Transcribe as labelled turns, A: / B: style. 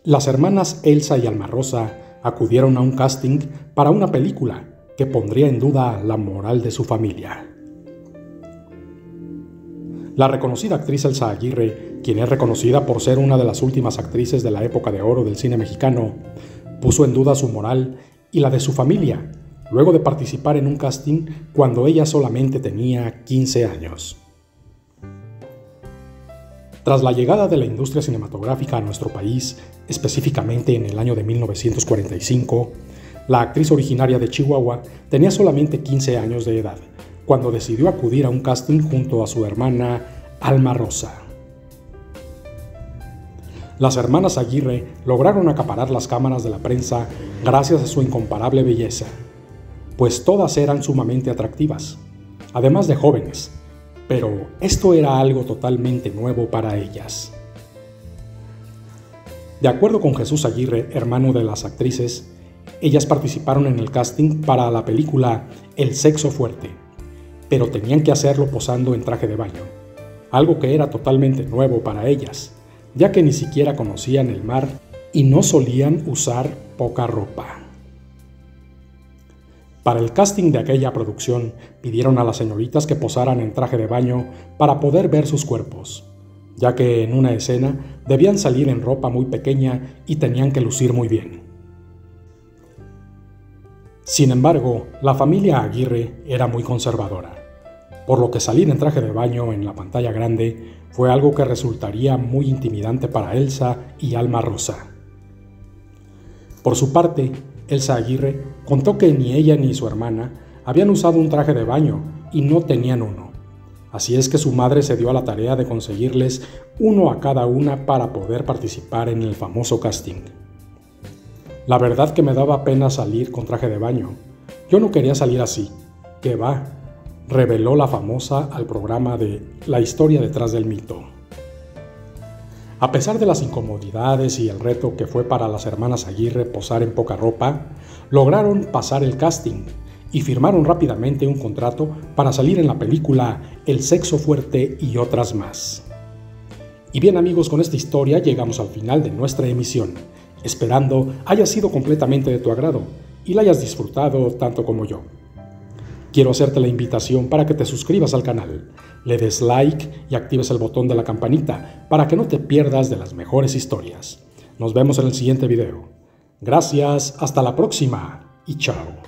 A: Las hermanas Elsa y Alma Rosa acudieron a un casting para una película que pondría en duda la moral de su familia. La reconocida actriz Elsa Aguirre, quien es reconocida por ser una de las últimas actrices de la época de oro del cine mexicano, puso en duda su moral y la de su familia, luego de participar en un casting cuando ella solamente tenía 15 años. Tras la llegada de la industria cinematográfica a nuestro país, específicamente en el año de 1945, la actriz originaria de Chihuahua tenía solamente 15 años de edad, cuando decidió acudir a un casting junto a su hermana Alma Rosa. Las hermanas Aguirre lograron acaparar las cámaras de la prensa gracias a su incomparable belleza, pues todas eran sumamente atractivas, además de jóvenes, pero esto era algo totalmente nuevo para ellas. De acuerdo con Jesús Aguirre, hermano de las actrices, ellas participaron en el casting para la película El sexo fuerte, pero tenían que hacerlo posando en traje de baño, algo que era totalmente nuevo para ellas, ya que ni siquiera conocían el mar y no solían usar poca ropa. Para el casting de aquella producción, pidieron a las señoritas que posaran en traje de baño para poder ver sus cuerpos, ya que en una escena debían salir en ropa muy pequeña y tenían que lucir muy bien. Sin embargo, la familia Aguirre era muy conservadora, por lo que salir en traje de baño en la pantalla grande fue algo que resultaría muy intimidante para Elsa y Alma Rosa. Por su parte, Elsa Aguirre contó que ni ella ni su hermana habían usado un traje de baño y no tenían uno. Así es que su madre se dio a la tarea de conseguirles uno a cada una para poder participar en el famoso casting. La verdad que me daba pena salir con traje de baño. Yo no quería salir así. ¿Qué va?, reveló la famosa al programa de La historia detrás del mito. A pesar de las incomodidades y el reto que fue para las hermanas Aguirre posar en poca ropa, lograron pasar el casting y firmaron rápidamente un contrato para salir en la película El sexo fuerte y otras más. Y bien amigos, con esta historia llegamos al final de nuestra emisión, esperando haya sido completamente de tu agrado y la hayas disfrutado tanto como yo. Quiero hacerte la invitación para que te suscribas al canal, le des like y actives el botón de la campanita para que no te pierdas de las mejores historias. Nos vemos en el siguiente video. Gracias, hasta la próxima y chao.